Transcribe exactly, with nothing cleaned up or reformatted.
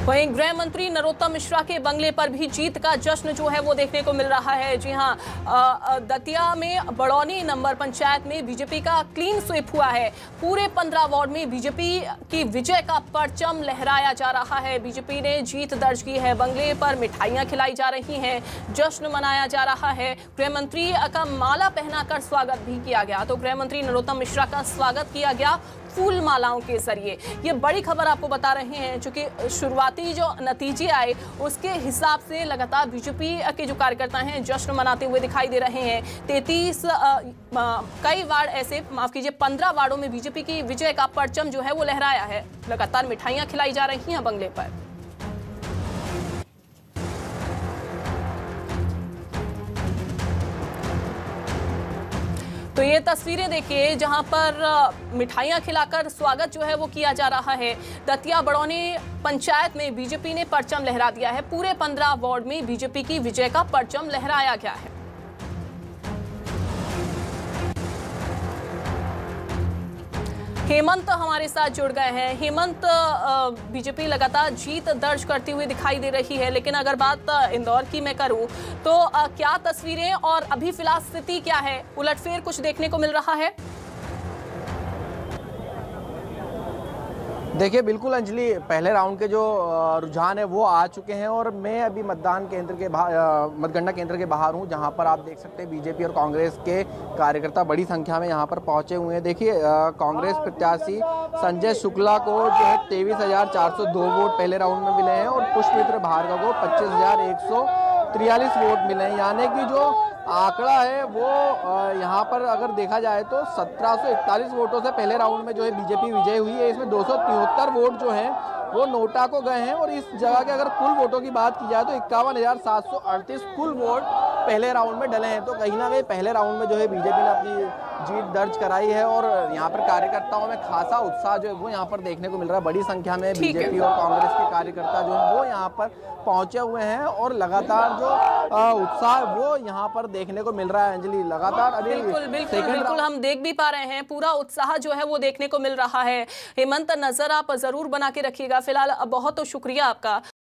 वहीं गृह मंत्री नरोत्तम मिश्रा के बंगले पर भी जीत का जश्न जो है वो देखने को मिल रहा है। जी हां, दतिया में बड़ौनी नंबर पंचायत में बीजेपी का क्लीन स्वीप हुआ है। पूरे पंद्रह वार्ड में बीजेपी की विजय का परचम लहराया जा रहा है। बीजेपी ने जीत दर्ज की है। बंगले पर मिठाइयां खिलाई जा रही हैं, जश्न मनाया जा रहा है। गृह मंत्री का माला पहनाकर स्वागत भी किया गया। तो गृह मंत्री नरोत्तम मिश्रा का स्वागत किया गया फूल मालाओं के जरिए। ये बड़ी खबर आपको बता रहे हैं, क्योंकि शुरुआती जो नतीजे आए उसके हिसाब से लगातार बीजेपी के जो कार्यकर्ता हैं जश्न मनाते हुए दिखाई दे रहे हैं। तैंतीस कई वार्ड ऐसे माफ कीजिए पंद्रह वार्डों में बीजेपी की विजय का परचम जो है वो लहराया है। लगातार मिठाइयां खिलाई जा रही हैं बंगले पर। तो ये तस्वीरें देखिए जहां पर मिठाइयां खिलाकर स्वागत जो है वो किया जा रहा है। दतिया बड़ौनी पंचायत में बीजेपी ने परचम लहरा दिया है। पूरे पंद्रह वार्ड में बीजेपी की विजय का परचम लहराया गया है। हेमंत हमारे साथ जुड़ गए हैं। हेमंत, बीजेपी लगातार जीत दर्ज करती हुई दिखाई दे रही है, लेकिन अगर बात इंदौर की मैं करूं तो क्या तस्वीरें और अभी फिलहाल स्थिति क्या है? उलटफेर कुछ देखने को मिल रहा है? देखिए बिल्कुल अंजलि, पहले राउंड के जो रुझान है वो आ चुके हैं और मैं अभी मतदान केंद्र के बाहर मतगणना केंद्र के बाहर हूं, जहां पर आप देख सकते हैं बीजेपी और कांग्रेस के कार्यकर्ता बड़ी संख्या में यहां पर पहुंचे हुए हैं। देखिए कांग्रेस प्रत्याशी संजय शुक्ला को जो है तेईस हजार चार सौ दो वोट पहले राउंड में मिले हैं और पुष्पमित्र भार्गव को पच्चीस हजार एक सौ तिरयालीस वोट मिले हैं। यानी कि जो आंकड़ा है वो यहाँ पर अगर देखा जाए तो सत्रह सौ इकतालीस वोटों से पहले राउंड में जो है बीजेपी विजय हुई है। इसमें दो सौ तिहत्तर वोट जो हैं वो नोटा को गए हैं और इस जगह के अगर कुल वोटों की बात की जाए तो इक्यावन हजार सात सौ अड़तीस कुल वोट पहले राउंड में डले हैं। तो कहीं ना कहीं पहले राउंड में जो है बीजेपी ने अपनी जीत दर्ज कराई है और यहाँ पर कार्यकर्ताओं में खासा उत्साह जो है वो यहाँ पर देखने को मिल रहा है। बड़ी संख्या में बीजेपी और कांग्रेस के कार्यकर्ता जो है वो यहाँ पर पहुंचे हुए हैं और लगातार जो उत्साह वो यहाँ पर देखने को मिल रहा है। अंजलि, लगातार अभी बिल्कुल बिल्कुल बिल्कुल हम देख भी पा रहे हैं, पूरा उत्साह जो है वो देखने को मिल रहा है। हेमंत, नजर आप जरूर बना के रखिएगा। फिलहाल बहुत शुक्रिया आपका।